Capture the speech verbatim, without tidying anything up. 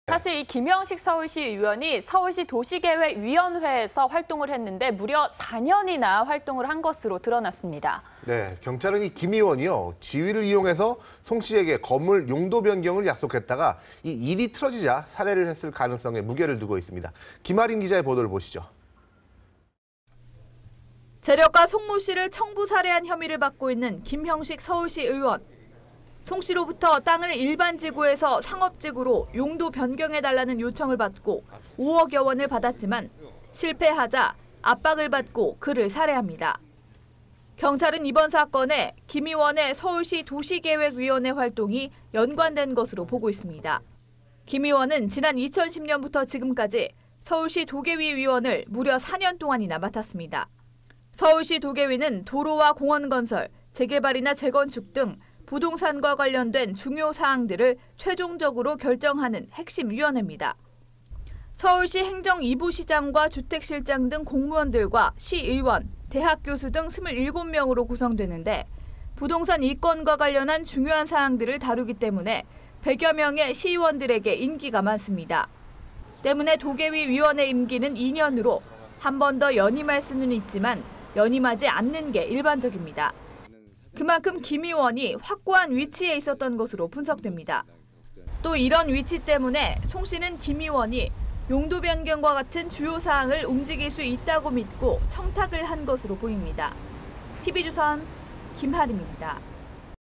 사실 이 김형식 서울시 의원이 서울시 도시계획위원회에서 활동을 했는데 무려 사 년이나 활동을 한 것으로 드러났습니다. 네, 경찰은 이 김 의원이요, 지위를 이용해서 송 씨에게 건물 용도 변경을 약속했다가 이 일이 틀어지자 살해를 했을 가능성에 무게를 두고 있습니다. 김아린 기자의 보도를 보시죠. 재력가 송모 씨를 청부 살해한 혐의를 받고 있는 김형식 서울시 의원. 송 씨로부터 땅을 일반 지구에서 상업지구로 용도 변경해달라는 요청을 받고 오억여 원을 받았지만 실패하자 압박을 받고 그를 살해합니다. 경찰은 이번 사건에 김 의원의 서울시 도시계획위원회 활동이 연관된 것으로 보고 있습니다. 김 의원은 지난 이천십 년부터 지금까지 서울시 도계위 위원을 무려 사 년 동안이나 맡았습니다. 서울시 도계위는 도로와 공원 건설, 재개발이나 재건축 등 부동산과 관련된 중요 사항들을 최종적으로 결정하는 핵심 위원회입니다. 서울시 행정 이 부 시장과 주택실장 등 공무원들과 시의원, 대학 교수 등 이십칠 명으로 구성되는데 부동산 이권과 관련한 중요한 사항들을 다루기 때문에 백여 명의 시의원들에게 인기가 많습니다. 때문에 도계위 위원회 임기는 이 년으로 한 번 더 연임할 수는 있지만 연임하지 않는 게 일반적입니다. 그만큼 김 의원이 확고한 위치에 있었던 것으로 분석됩니다. 또 이런 위치 때문에 송 씨는 김 의원이 용도 변경과 같은 주요 사항을 움직일 수 있다고 믿고 청탁을 한 것으로 보입니다. 티비조선 김하림입니다.